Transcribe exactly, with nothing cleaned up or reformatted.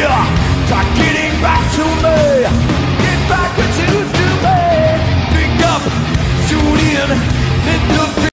Start getting back to me. Get back what you used to be. Pick up, tune in, let the